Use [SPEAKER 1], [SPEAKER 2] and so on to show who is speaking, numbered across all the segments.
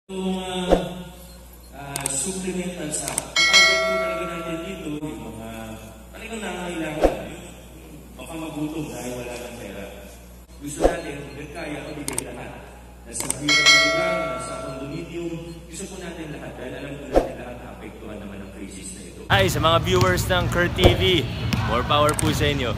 [SPEAKER 1] Yung supplemental sa ang tawag po talaga natin dito, yung mga talagang nangangailangan, baka magutom dahil wala ng pera. Gusto natin, kung kaya, ibigay lahat. Nasa hirap na lugar, nasa condominium, gusto po natin lahat dahil alam po natin lahat na apektuhan naman ng crisis na ito.
[SPEAKER 2] Hi sa mga viewers ng Kurt TV, more power po sa inyo.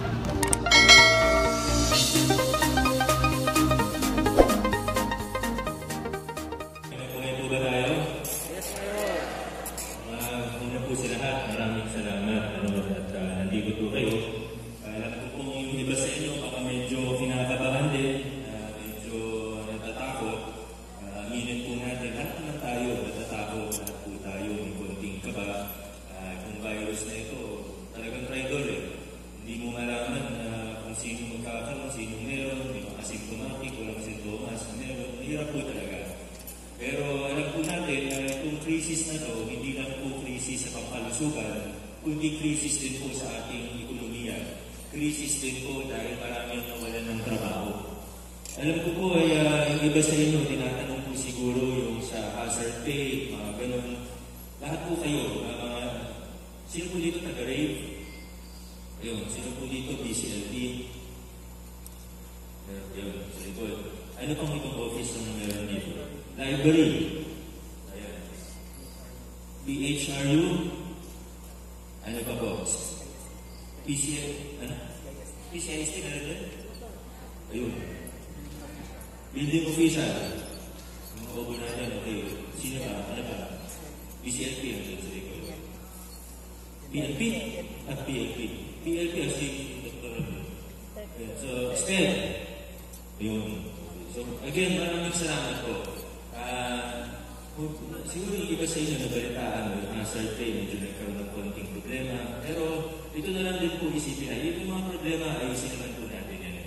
[SPEAKER 1] Maraming salamat at nandito po kayo. Alam ko kung yung iba sa inyo baka medyo kinakabahan din, medyo natatakot. Aminin po natin, lahat naman tayo natatakot, lahat po tayo may konting kaba. Kung virus na ito, talagang traitor eh. Hindi mo malaman kung sino magkakaroon, sino meron, may mga asymptomatic, walang sintomas, meron. Mahirap po talaga. Pero alam po natin na itong krisis na ito, hindi lang po krisis sa pangkalusugan, kundi krisis din po sa ating ekonomiya. Krisis din po dahil maraming nawalan ng trabaho. Alam ko po ay yung iba sa inyo, tinatanong po siguro yung sa hazard pay, mga ganun. Lahat po kayo, sino po dito taga-rave? Ayun, sino po dito BCLT? Ayun, sa likod. Ano pang ibang office na meron dito? Library. Ayan. BHRU. Ano pa po? PCI. Ano? PCIST na rin? Ayun. Building official. Mga obo natin. Okay. Sino ba? Ano pa? PCLP. Ano sa likod? PLP? At PLP. PLP as si Dr. So, SPED. Ayun. So, again, maraming salamat po. Siguro yung iba sa inyo nabalitaan, yung hazard pay, medyo nagkaroon ng konting problema. Pero ito na lang din po isipin na yung mga problema ay ayusin naman po natin yan.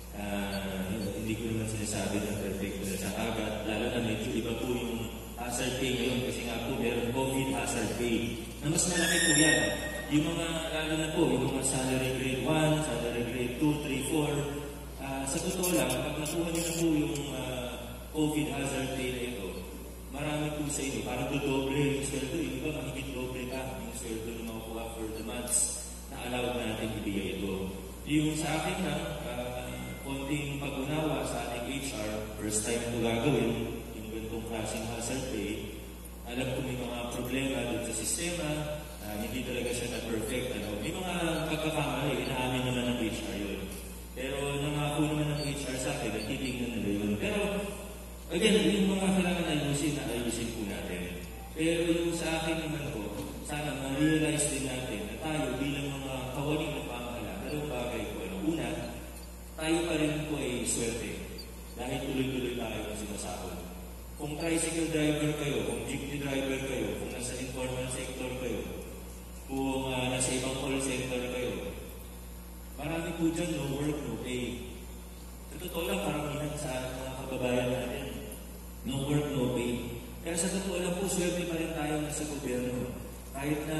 [SPEAKER 1] Hindi ko naman sinasabi na perfect na sa agad. Lalo na medyo iba po yung hazard pay ngayon kasi nga po meron COVID hazard pay na mas malaki po yan. Yung mga, lalo na po, yung mga salary grade 1, salary grade 2, 3, 4. Sa totoo lang, pag nakuha niyo na po yung COVID hazard pay na ito, marami po sa inyo, parang dodoble yung sweldo. Yung iba, mahigit doble pa yung sweldo na makukuha for the months na allowed natin ibigay ito. Yung sa akin na, konting pag-unawa sa ating HR, first time ito gagawin, yung ganitong klaseng hazard pay, alam ko may mga problema dun sa sistema, hindi talaga siya na-perfect. May mga pagkakamali, inaamin naman ng HR yun. Pero nangako naman ng HR sa akin, natitignan nila yun. Pero, again, yung mga kailangan ayusin po natin. Pero yung sa akin naman po, sana ma-realize din natin na tayo bilang mga kawaling na pamahala, dalawang bagay po. Una, tayo pa rin po ay swerte. Dahil tuloy-tuloy tayo ng sinasahod. Kung tricycle driver kayo, kung jeepney driver kayo, kung nasa informal sector kayo, kung nasa ibang call center kayo, marami po dyan no work, no pay. Sa totoo lang, paramihan sa mga kababayan natin, no work, no pay. Kaya sa totoo lang po, swerte pa rin tayo nasa gobyerno. Kahit na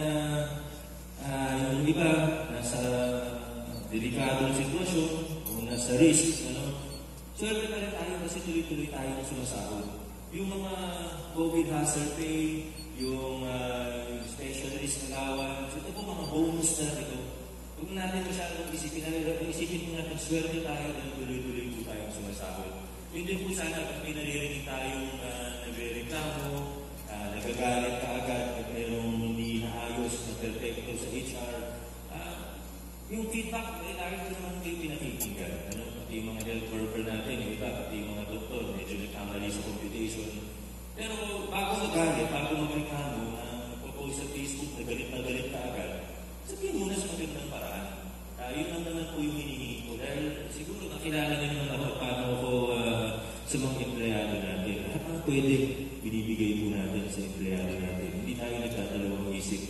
[SPEAKER 1] yung iba, nasa delikadong sitwasyon, o nasa risk, swerte pa rin tayo kasi tuloy-tuloy tayo na sumasahod. Yung mga COVID hazard pay, yung special risk allowance, ito po mga bonus na ito. Huwag natin masyadong isipin mo natin, swerte tayo na tuloy-tuloy po tayong sumasahod. Hindi po sana pag may naririnig tayong nagre-reklamo, nagagalit ka agad at mayroong hindi naayos na perfecto sa HR. Yung feedback, lagi ko naman kayo pinakikinggan. Pati yung mga health worker natin, yung iba, pati yung mga doktor, medyo nagkamali sa computation. Pero bago magalit, bago magreklamo, propose sa Facebook, nagalit ka agad, sabihin muna sa magandang paraan. Yun lang naman po yung hinihingi ko. Dahil siguro nakilala niyo naman ako paano ako sa mga empleyado natin. Lahat ang pwede binibigay po natin sa empleyado natin. Hindi tayo nagtatalawang isip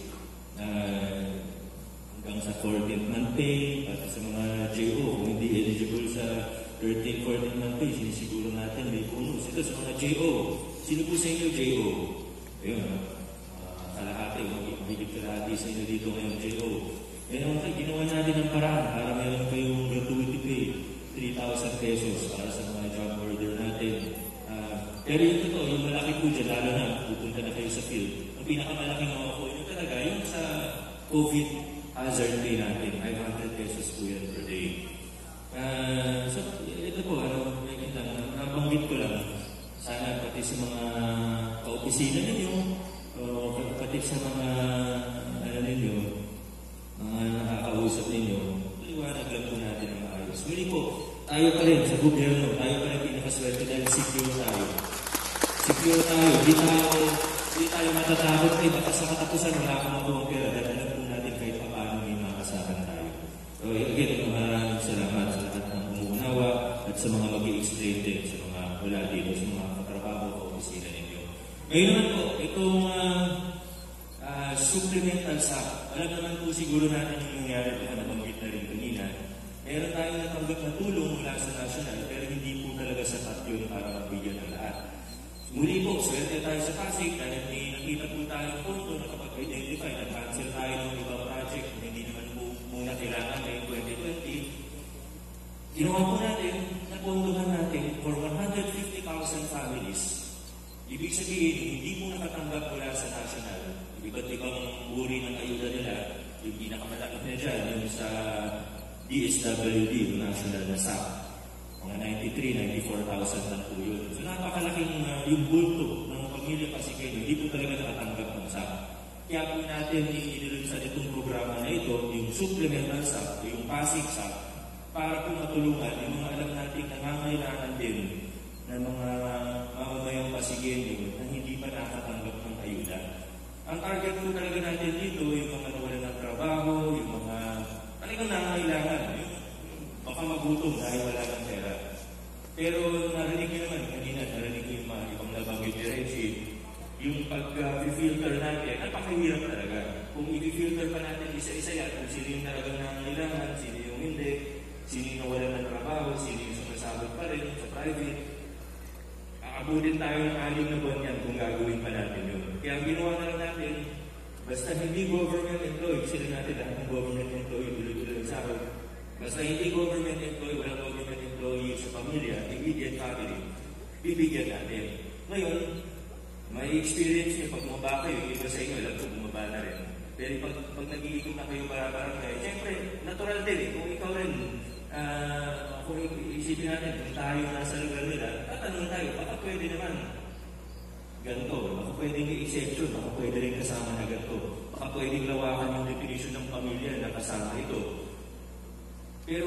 [SPEAKER 1] hanggang sa 14th month pay, at sa mga JO, kung hindi eligible sa 13th, 14th month pay, sinisiguro natin may bonus. Ito sa mga JO. Sino po sa inyo JO? Ayun, kalahati, mahigit kalahati sa inyo dito ngayon JO. Meron kayo, ginawa natin ang paraan para meron kayong gratuity pay, 3,000 pesos para sa mga job order natin. Pero yung totoo, yung malaki po dyan, lalo na pupunta na kayo sa field, ang pinakamalaki mga po yun talaga, yung sa COVID hazard pay natin, 500 pesos po yan per day. So, ito po, nabanggit ko lang, sana pati sa mga kaopisina ninyo, o pati sa mga, ninyo, mga nakakausap ninyo, liwanag lang po natin ang maayos. Muli po, tayo pa rin sa gobyerno, tayo pa rin pinakaswerte dahil secure tayo. Secure tayo, di tayo matatakot eh, baka sa katapusan wala akong makuha pera dahil alam po natin kahit pa paano may makasakan tayo. So again, maraming salamat sa lahat ng umuunawa at sa mga mag-i-explain din sa mga wala dito, sa mga katrabaho o opisina ninyo. Ngayon naman po, itong supplemental SAP, alam naman po siguro natin yung nangyari ito na nabanggit na rin kanina. Meron tayong natanggap na tulong mula sa national pero hindi po talaga sapat yun para mabigyan ng lahat. Muli po, swerte tayo sa Pasig dahil may nakita po tayong punto na kapag-identify na cancel tayo ng ibang project na hindi naman po muna kailangan ngayong 2020. Ginawa po natin, napunduhan natin for 150,000 families. Ibig sabihin, hindi po nakatanggap mula sa national. Iba't ibang uri ng ayuda nila, yung pinakamalaki na dyan, yung sa DSWD, yung national na SAP. Mga 93,000, 94,000 lang po yun. So napakalaking yung bulto ng pamilya Pasigueño, hindi po talaga nakatanggap ng SAP. Kaya po natin inilunsad itong programa na ito, yung supplemental SAP, yung Pasig SAP, para po matulungan yung mga alam natin nangangailangan din ng mga mamamayang Pasigueño na hindi pa nakatanggap ng ayuda. Ang target po talaga natin dito, yung mga nawalan ng trabaho, yung mga talagang nangangailangan, baka magutom dahil wala ng pera. Pero narinig nyo naman, kanina narinig nyo yung mga ibang nabanggit ni Reggie, yung pag-filter natin, napakahirap talaga. Kung i-filter pa natin isa-isa yan, kung sino yung talagang nangangailangan, sino yung hindi, sino yung nawala ng trabaho, sino yung sumasabot pa rin sa private, aabutin tayo ng 6 na buwan yan kung gagawin pa natin yun. Kaya ang ginawa na lang natin, basta hindi government employee, sila natin lahat ng government employee, tuloy-tuloy ang sahod. Basta hindi government employee, walang government employee sa pamilya, immediate family, bibigyan natin. Ngayon, may experience niyo pag bumaba kayo, iba sa inyo, alam ko bumaba na rin. Pero pag nag-iikot na kayo barang-barangay, siyempre, natural din eh. Kung ikaw rin, kung isipin natin, kung tayo nasa lugar nila, tatanong tayo, baka pwede naman ganito, baka pwedeng exception, baka pwede rin kasama na ganito, baka pwedeng lawakan yung definition ng pamilya na kasama ito. Pero,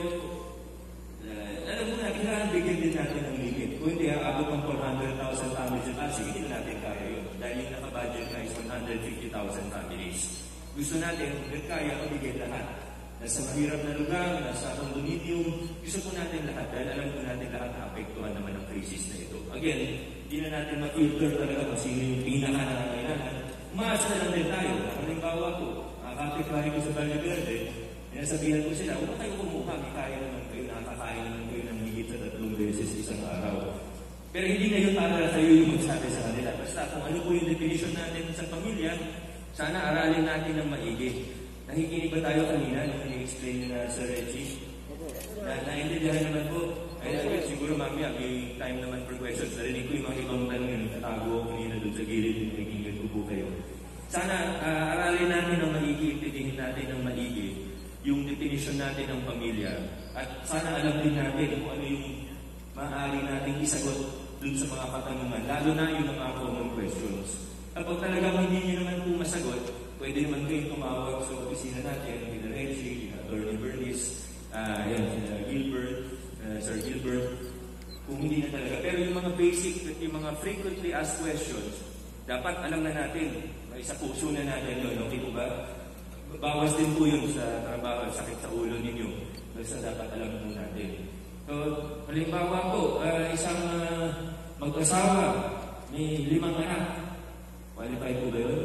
[SPEAKER 1] alam mo na, kailangan bigyan din natin ng limit. Kung hindi, aabot ng 400,000 families yung kasi, hindi natin kaya yun. Dahil yung nakabudget na is 150,000 families. Gusto natin, kung kaya, pabigyan lahat. Nasa mahirap na lugar, nasa condominium, gusto po natin lahat. Dahil alam po natin lahat na apektuhan naman ng crisis na ito. Again, hindi na natin ma-filter talaga kung sino yung pinaka-nangangailangan. Umaasa na lang din tayo. Halimbawa po, kapit-bahay ko sa Valle Verde, nasabihan ko sila, huwag kayo kumuha, may kaya naman kayo, nakakain naman kayo ng higit sa 3 beses isang araw. Pero hindi na yun para sa iyo yung magsabi sa kanila. Basta kung ano po yung definition natin sa pamilya, sana aralin natin ng maigi. Nakikinig ba tayo kanina nung i-explain nyo na Sir Reggie? Naintindihan naman po. Ay, siguro mamaya may time naman for questions. Narinig ko yung mga ibang tanong yun. Natago ako kanina doon sa gilid yung nakikinig ko po kayo. Sana aralin natin ng maigi, intindihin natin ng maigi yung definition natin ng pamilya. At sana alam din natin kung ano yung maaari nating isagot dun sa mga katanungan, lalo na yung mga common questions. Kapag talagang hindi nyo naman po masagot, pwede naman kayong tumawag sa opisina natin, kina Reggie, kina Attorney Bernice, kina Gilbert, Sir Gilbert, kung hindi na talaga. Pero yung mga basic, yung mga frequently asked questions, dapat alam na natin, may sa puso na natin yun, okay po ba? Bawas din po yun sa trabaho, sakit sa ulo ninyo. Basta dapat alam po natin. So, halimbawa po, isang mag-asawa, may 5 anak. Qualified po ba yun?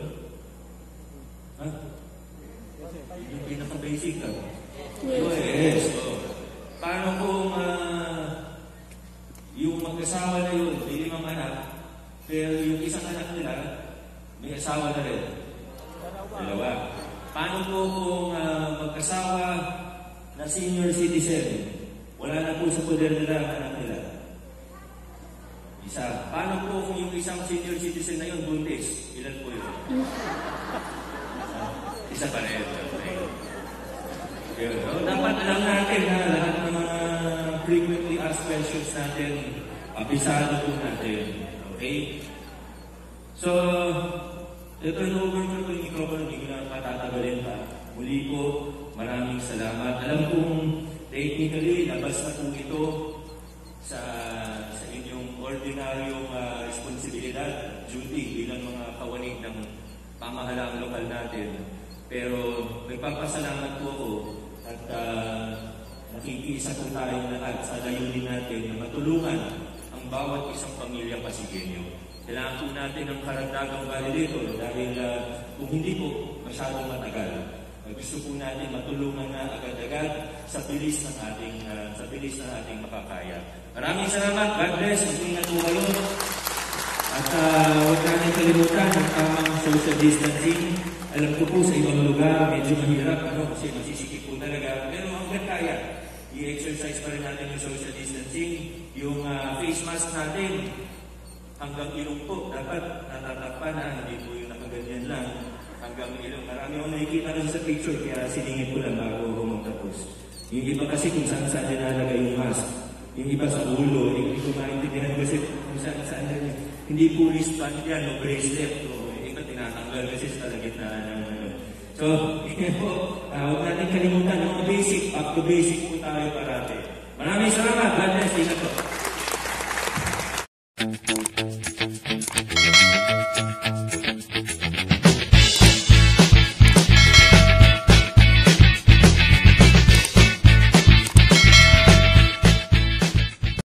[SPEAKER 1] Ha? Yung pinaka-basic ka? Yes. So, paano kung yung mag-asawa na yun, may 5 anak, pero yung isang anak nila, may asawa na rin? 2. Paano po kung mag-asawa na senior citizen, wala na po sa poder nila ang anak nila? Isa. Paano po kung yung isang senior citizen na yun, buntis? Ilan po yun? Isa pa rin. Yun. So, dapat alam natin na lahat ng mga frequently asked questions natin, abisado po natin. Okay? So, turn over ko yung microphone, hindi ko na patatagalin pa. Muli po, maraming salamat. Alam kong technically, labas na po ito sa inyong ordinaryong responsibilidad, duty bilang mga kawanig ng pamahalaang lokal natin. Pero nagpapasalamat po ako at nakikisa po tayong lahat sa layunin natin na matulungan ang bawat isang pamilya Pasigenyo. Kailangan po natin ng karagdagang validator dahil kung hindi po, masyadong matagal. Gusto po natin matulungan na agad-agad sa bilis ng ating makakaya. Maraming salamat. God bless. Mag-ingat po kayo. At huwag natin kalimutan ang tamang social distancing. Alam ko po sa ibang lugar, medyo mahirap kasi masisikip po talaga. Pero hanggang kaya, i-exercise pa rin natin yung social distancing. Yung face mask natin, hanggang ilong po, dapat natatakpan na, hindi po yung nakaganyan lang. Hanggang ilong. Marami akong nakikita rin sa picture, kaya siningin ko lang bago ako magtapos. Yung iba kasi kung saan dinalagay yung mask. Yung iba sa ulo, hindi ko maintindihan kasi kung saan rin. Hindi po wristband yan, o bracelet. Iba tinatanggal kasi sa kalagitnaan ng So, huwag natin kalimutan yung basic, up to basic po tayo parati. Maraming salamat. God bless. Ingat po.